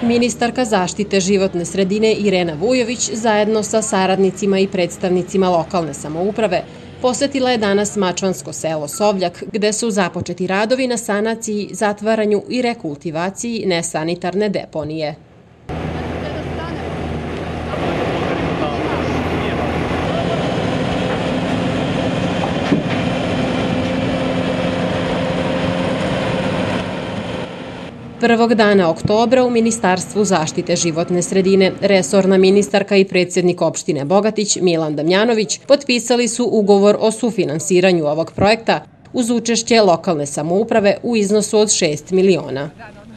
Ministarka zaštite životne sredine Irena Vujović zajedno sa saradnicima i predstavnicima lokalne samouprave posetila je danas mačvansko selo Sovljak, gde su započeti radovi na sanaciji, zatvaranju i rekultivaciji nesanitarne deponije. Prvog dana oktobra u Ministarstvu zaštite životne sredine resorna ministarka i predsjednik opštine Bogatić Milan Damjanović potpisali su ugovor o sufinansiranju ovog projekta uz učešće lokalne samouprave u iznosu od 6 miliona.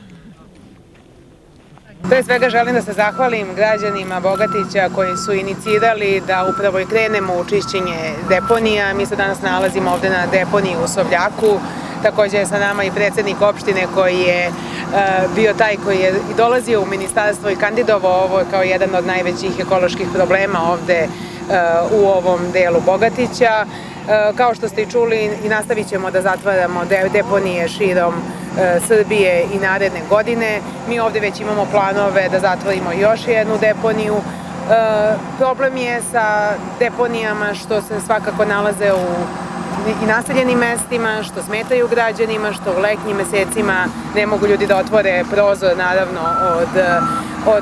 Pre svega želim da se zahvalim građanima Bogatića koji su inicirali da upravo i krenemo u čišćenje deponija. Mi se danas nalazimo ovde na deponiji u Sovljaku. Također je sa nama i predsjednik opštine koji je bio taj koji je dolazio u ministarstvo i kandidovao ovo kao jedan od najvećih ekoloških problema ovde u ovom delu Bogatića. Kao što ste i čuli, i nastavit ćemo da zatvaramo deponije širom Srbije i naredne godine. Mi ovde već imamo planove da zatvorimo još jednu deponiju. Problem je sa deponijama što se svakako nalaze u i naseljenim mestima, što smetaju građanima, što u letnjim mesecima ne mogu ljudi da otvore prozor, naravno, od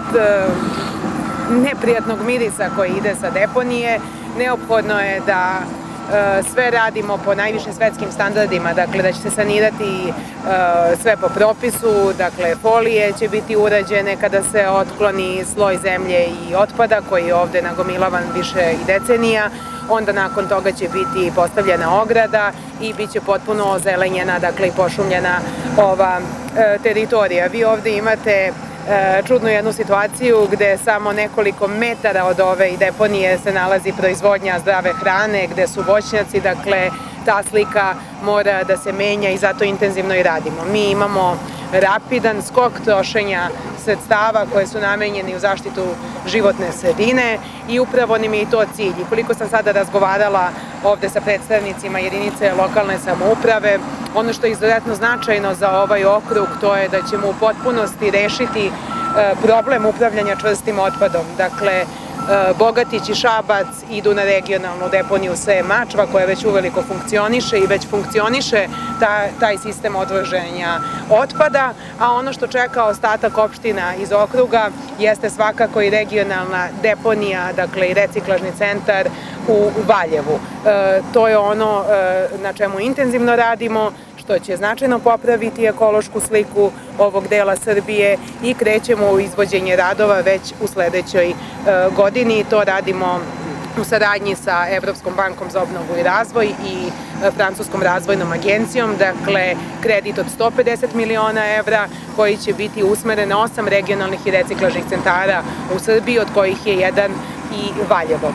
neprijatnog mirisa koji ide sa deponije. Neophodno je da sve radimo po najvišim svetskim standardima, dakle da će se sanirati sve po propisu, dakle folije će biti urađene kada se otkloni sloj zemlje i otpada koji je ovde nagomilavan više i decenija. Onda nakon toga će biti postavljena ograda i bit će potpuno ozelenjena, dakle i pošumljena ova teritorija. Vi ovde imate čudnu jednu situaciju gde samo nekoliko metara od ove deponije se nalazi proizvodnja zdrave hrane, gde su voćnjaci, dakle ta slika mora da se menja i zato intenzivno i radimo. Mi imamo rapidan skok trošenja sredstava koje su namenjeni u zaštitu životne sredine i upravo nam je i to cilj. I koliko sam sada razgovarala ovde sa predstavnicima jedinice lokalne samouprave, ono što je izuzetno značajno za ovaj okrug to je da ćemo u potpunosti rešiti problem upravljanja čvrstim otpadom. Dakle, Bogatić i Šabac idu na regionalnu deponiju Sve Mačva koja već uveliko funkcioniše i već funkcioniše taj sistem odvoženja otpada, a ono što čeka ostatak opština iz okruga jeste svakako i regionalna deponija, dakle i reciklažni centar u Valjevu. To je ono na čemu intenzivno radimo, što će značajno popraviti ekološku sliku ovog dela Srbije i krećemo u izvođenje radova već u sledećoj godini. To radimo u saradnji sa Evropskom bankom za obnovu i razvoj i Francuskom razvojnom agencijom, dakle kredit od 150 miliona evra koji će biti usmeren na 8 regionalnih i reciklažnih centara u Srbiji, od kojih je jedan i Valjevo.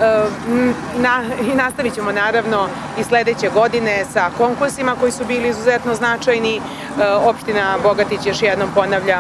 I nastavit ćemo naravno i sledeće godine sa konkursima koji su bili izuzetno značajni. Opština Bogatić, još jednom ponavljam,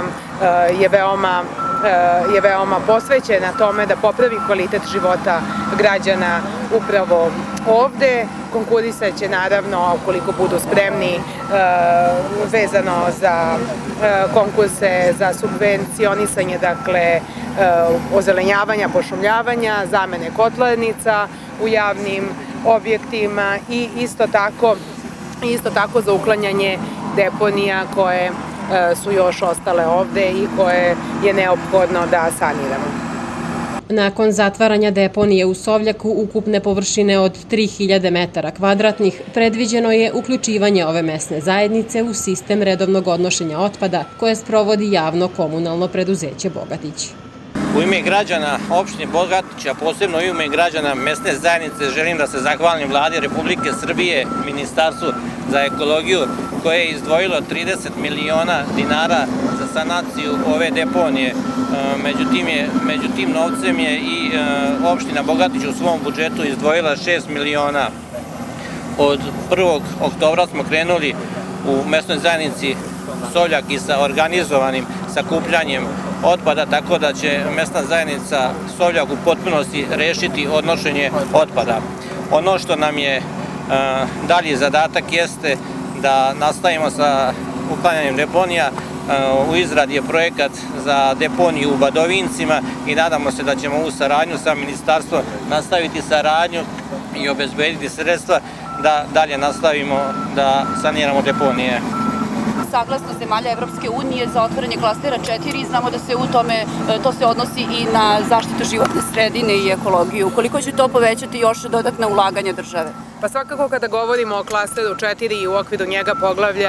je veoma posvećena tome da popravi kvalitet života građana upravo ovde. Konkurisat će naravno, ukoliko budu spremni, vezano za konkurse za subvencionisanje, dakle ozelenjavanja, pošumljavanja, zamene kotlarnica u javnim objektima i isto tako za uklanjanje deponija koje su još ostale ovde i koje je neophodno da saniramo. Nakon zatvaranja deponije u Sovljaku ukupne površine od 3000 metara kvadratnih, predviđeno je uključivanje ove mesne zajednice u sistem redovnog odnošenja otpada koje sprovodi javno komunalno preduzeće Bogatić. U ime građana opštine Bogatića, posebno u ime građana mesne zajednice, želim da se zahvalim Vladi Republike Srbije, Ministarstvu za ekologiju, koje je izdvojilo 30 miliona dinara za sanaciju ove deponije. Među tim novcem je i opština Bogatić u svom budžetu izdvojila 6 miliona. Od 1. oktobra smo krenuli u mesnoj zajednici Sovljak i sa organizovanim sakupljanjem otpada, tako da će mesna zajednica Sovljak u potpunosti rešiti odnošenje otpada. Ono što nam je dalji zadatak jeste da nastavimo sa uklanjanjem deponija U izradi je projekat za deponiju u Badovincima i nadamo se da ćemo u saradnju sa ministarstvom nastaviti saradnju i obezbediti sredstva da dalje nastavimo da saniramo deponije. Saglasnost zemalja Evropske unije za otvaranje klastera 4 znamo da se u tome, to se odnosi i na zaštitu životne sredine i ekologiju. Koliko će to povećati još dodatna ulaganja države? Pa svakako kada govorimo o klasteru 4 i u okviru njega poglavlja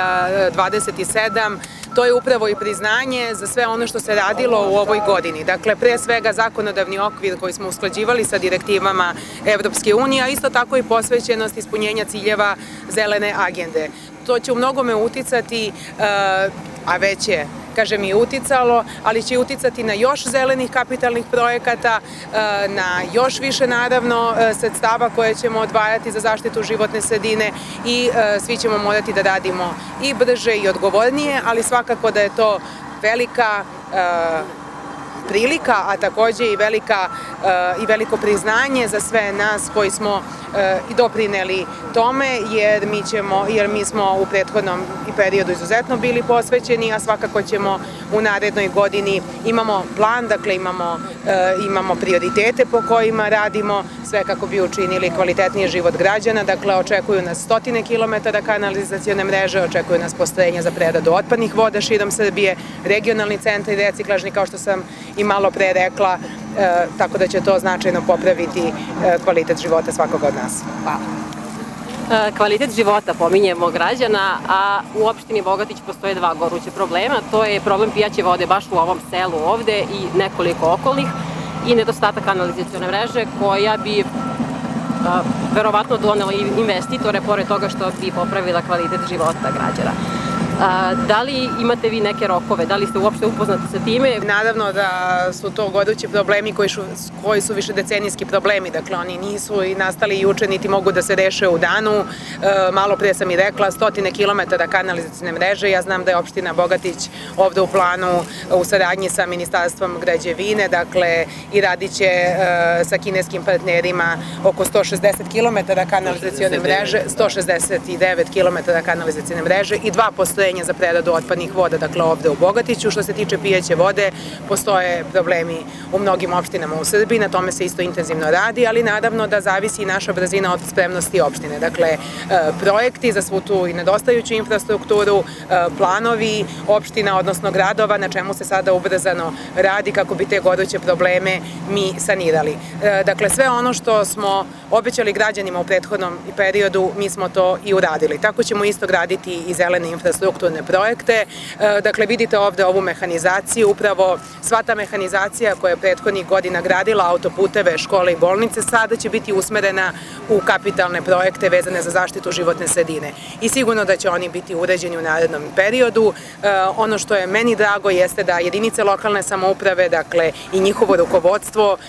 27, to je upravo i priznanje za sve ono što se radilo u ovoj godini. Dakle, pre svega zakonodavni okvir koji smo usklađivali sa direktivama Evropske unije, a isto tako i posvećenost ispunjenja ciljeva zelene agende. To će u mnogome uticati, a već je, kažem, i uticalo, ali će uticati na još zelenih kapitalnih projekata, na još više, naravno, sredstava koje ćemo odvajati za zaštitu životne sredine i svi ćemo morati da radimo i brže i odgovornije, ali svakako da je to velika prilika, a takođe i veliko priznanje za sve nas koji smo i doprineli tome, jer mi smo u prethodnom periodu izuzetno bili posvećeni, a svakako ćemo u narednoj godini, imamo plan, dakle imamo prioritete po kojima radimo, sve kako bi učinili kvalitetniji život građana. Dakle, očekuju nas stotine kilometara kanalizacione mreže, očekuju nas postrojenja za preradu otpadnih voda širom Srbije, regionalni centri reciklažni, kao što sam i malo pre rekla, tako da će to značajno popraviti kvalitet života svakog od nas. Hvala. Kvalitet života pominjemo građana, a u opštini Bogatić postoje dva goruće problema. To je problem pijaće vode baš u ovom selu ovde i nekoliko okolnih i nedostatak kanalizacione mreže koja bi verovatno donela investitore pored toga što bi popravila kvalitet života građana. Da li imate vi neke rokove? Da li ste uopšte upoznati sa time? Naravno da su to gorući problemi koji su višedecenijski problemi. Dakle, oni nisu i nastali juče, niti mogu da se reše u danu. Malo pre sam i rekla, stotine kilometara kanalizacione mreže. Ja znam da je opština Bogatić ovde u planu u saradnji sa Ministarstvom građevine, dakle, i radit će sa kineskim partnerima oko 160 kilometara kanalizacione mreže, 169 kilometara kanalizacione mreže i 2 postrojenja za preradu otpadnih voda, dakle ovde u Bogatiću. Što se tiče pijaće vode, postoje problemi u mnogim opštinama u Srbiji, na tome se isto intenzivno radi, ali naravno da zavisi i naša brzina od spremnosti opštine. Dakle, projekti za svu tu i nedostajuću infrastrukturu, planovi opština, odnosno gradova, na čemu se sada ubrzano radi kako bi te goruće probleme mi sanirali. Dakle, sve ono što smo obećali građanima u prethodnom periodu, mi smo to i uradili. Tako ćemo isto graditi i zelene infrastrukturne projekte. Dakle, vidite ovde ovu mehanizaciju, upravo sva ta mehanizacija koja je prethodnih godina gradila autoputeve, škole i bolnice, sada će biti usmerena u kapitalne projekte vezane za zaštitu životne sredine. I sigurno da će oni biti uređeni u narednom periodu. Ono što je meni drago jeste da jedinice lokalne samouprave, dakle i njihovo rukovodstvo,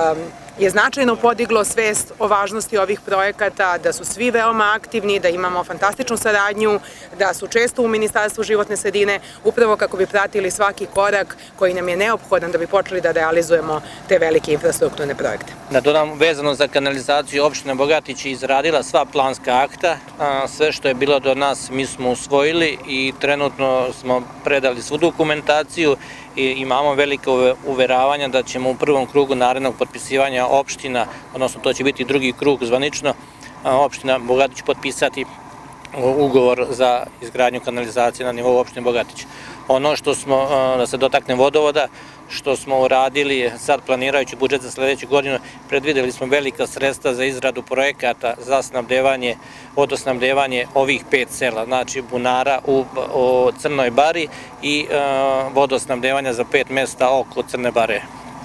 je značajno podiglo svest o važnosti ovih projekata, da su svi veoma aktivni, da imamo fantastičnu saradnju, da su često u Ministarstvu životne sredine, upravo kako bi pratili svaki korak koji nam je neophodan da bi počeli da realizujemo te velike infrastrukturne projekte. Da dodam, vezano za kanalizaciju, opština Bogatić je izradila sva planska akta, sve što je bilo do nas mi smo usvojili i trenutno smo predali svu dokumentaciju i imamo velike uveravanja da ćemo u prvom krugu narednog potpisivanja opština, odnosno to će biti drugi krug zvanično, opština Bogatić potpisati ugovor za izgradnju kanalizacije na nivou opštine Bogatić. Ono što smo, da se dotakne vodovoda, što smo uradili sad planirajući budžet za sledeću godinu, predvideli smo velika sredstva za izradu projekata za vodosnabdevanje ovih 5 sela, znači bunara u Crnoj Bari i vodosnabdevanja za 5 mesta oko Crne Bare.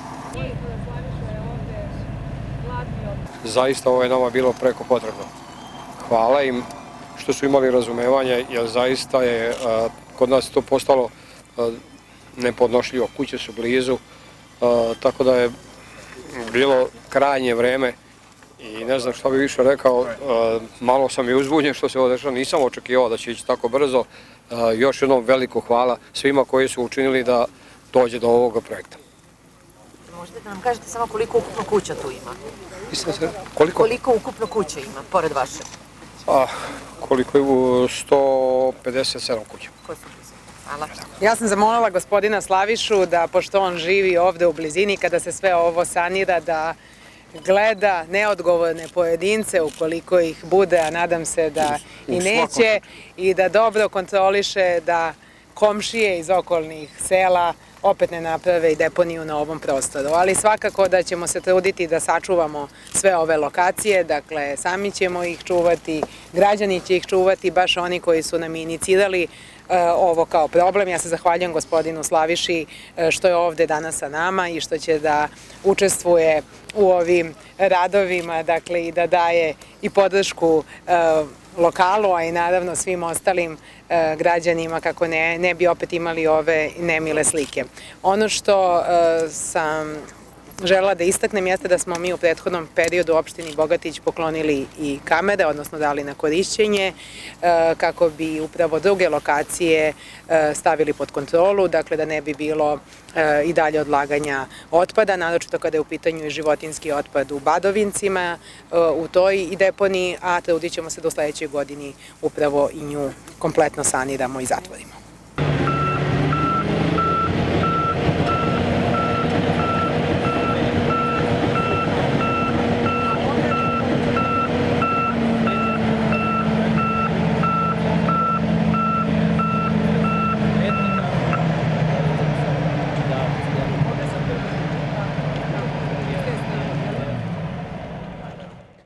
Zaista ovo je nama bilo preko potrebno. Hvala im što su imali razumevanje, jer zaista je kod nas to postalo nepodnošljivo. Kuće su blizu, tako da je bilo krajnje vreme i ne znam šta bi više rekao, malo sam i uzbunjen što se ovo dešava, nisam očekivao da će ići tako brzo. Još jednom veliko hvala svima koji su učinili da dođe do ovoga projekta. Možete da nam kažete samo koliko ukupno kuća tu ima? Koliko ukupno kuća ima, pored vaše? Koliko je 157 kuća. Koje su blizu? Hvala. Ja sam zamolila gospodina Slavišu da, pošto on živi ovde u blizini, kada se sve ovo sanira, da gleda neodgovorne pojedince ukoliko ih bude, a nadam se da i neće, i da dobro kontroliše da komšije iz okolnih sela opet ne naprave i deponiju na ovom prostoru. Ali svakako da ćemo se truditi da sačuvamo sve ove lokacije, dakle sami ćemo ih čuvati, građani će ih čuvati, baš oni koji su nam inicirali ovo kao problem. Ja se zahvaljujem gospodinu Slaviši što je ovde danas sa nama i što će da učestvuje u ovim radovima, dakle i da daje i podršku lokalu, a i naravno svim ostalim građanima kako ne bi opet imali ove nemile slike. Ono što sam želela da istaknem jeste da smo mi u prethodnom periodu opštini Bogatić poklonili i kamere, odnosno dali na korišćenje kako bi upravo druge lokacije stavili pod kontrolu, dakle da ne bi bilo i dalje odlaganja otpada, naročito kada je u pitanju i životinjski otpad u Badovincima, u toj i deponiji, a trudit ćemo se da u sledećoj godini upravo i nju kompletno saniramo i zatvorimo.